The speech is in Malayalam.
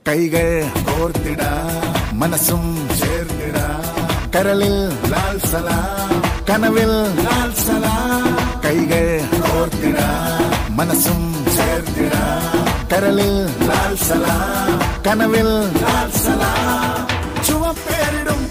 കൈകൾ കോർത്തിടാ മനസ്സും ചേർത്തിടാ കരളിൽ ലാൽ സലാം കനവിൽ ലാൽ സലാം കൈകൾ കോർത്തിടാ മനസ്സും ചേർത്തിടാ കരളിൽ ലാൽ സലാം കനവിൽ ലാൽ സലാം ചുവപ്പേരിടും